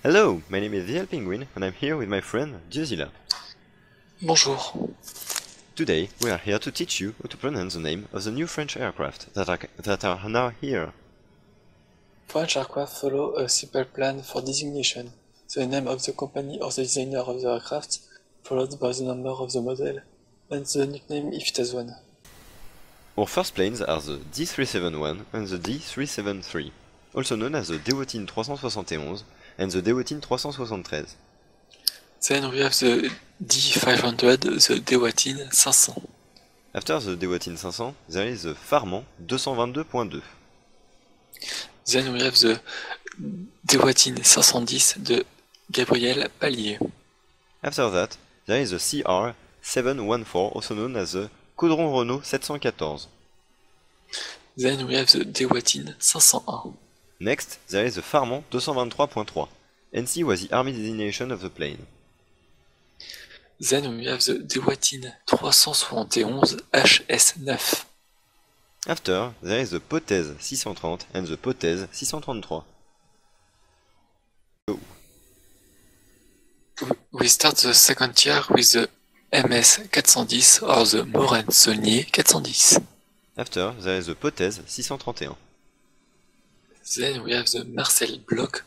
Hello, my name is The Penguin, and I'm here with my friend Diozilla. Bonjour. Today, we are here to teach you how to pronounce the name of the new French aircraft that are now here. French aircraft follow a simple plan for designation. The name of the company or the designer of the aircraft, followed by the number of the model, and the nickname if it has one. Our first planes are the D371 and the D373, also known as the Dewotin 371 and the Dewotin 373. Then we have the D500, the Dewotin 500. After the Dewotin 500, there is the Farman 222.2. Then we have the Dewotin 510 de Gabriel Pallier. After that, there is the CR 714, also known as the Caudron Renault 714. Then we have the Dewotin 501. Next, there is the Farman 223.3. NC was the army designation of the plane. Then we have the Dewotin 371 HS9. After, there is the Potez 630 and the Potez 633. Go. We start the second tier with the MS 410 or the Morane-Saulnier 410. After, there is the Potez 631. Then we have the Marcel Bloch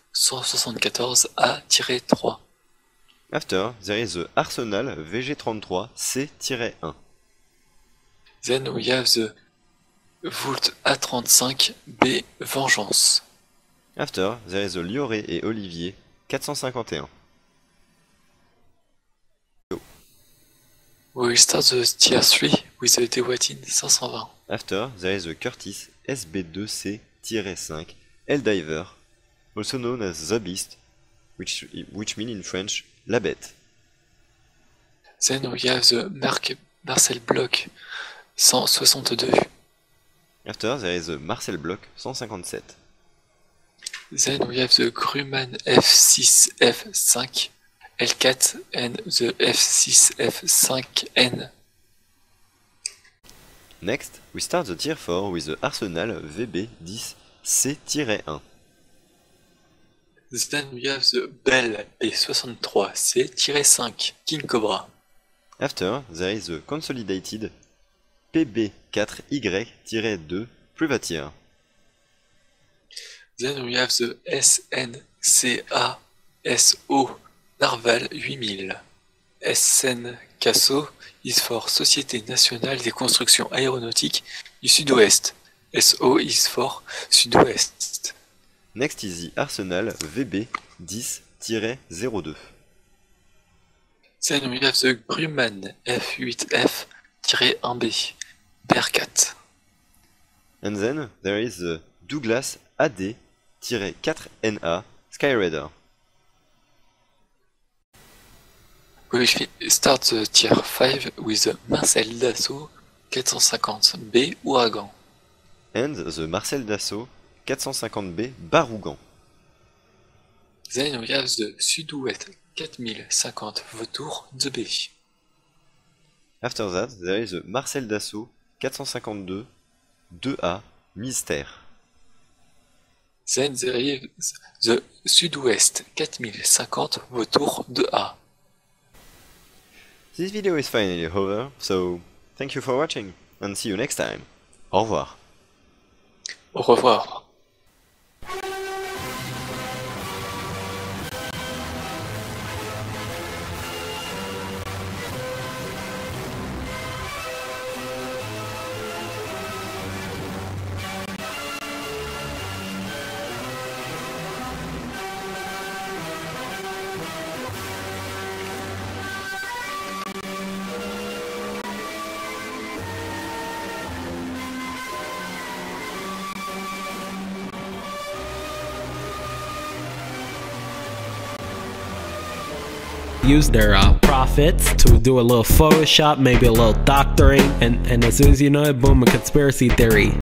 174A-3. After, there is the Arsenal VG33 C-1. Then we have the Volt A35B Vengeance. After, there is the Lioré et Olivier 451. Go. We will start the tier 3 with the Dewotin 520. After, there is the Curtiss SB2C-5 Helldiver, also known as the Beast, which means in French La Bête. Then we have the Marcel Bloch 162. After, there is the Marcel Bloch 157. Then we have the Grumman F6F5 L4 and the F6F5N. Next, we start the tier 4 with the Arsenal VB10 C-1. Then we have the Bell P63 C-5 King Cobra. After, there is the consolidated PB4Y-2 Privateer. Then we have the SNCA-SO Narval 8000. SNCASO is for Société Nationale des Constructions Aéronautiques du Sud-Ouest. SO is for Sud-Ouest. Next is the Arsenal VB10-02. Then we have the Grumman F8F-1B PR4. And then there is the Douglas AD-4NA Skyraider. We start the tier 5 with the Marcel Dassault 450B Ouragan. And the Marcel Dassault 450B Barougan. Then we have the Sud-Ouest 4050 Vautour 2B. After that, there is the Marcel Dassault 452 2A Mystère. Then there is the Sud-Ouest 4050 Vautour 2A. This video is finally over, so thank you for watching, and see you next time. Au revoir. Au revoir. Use their profits to do a little Photoshop, maybe a little doctoring, and as soon as you know it, boom, a conspiracy theory.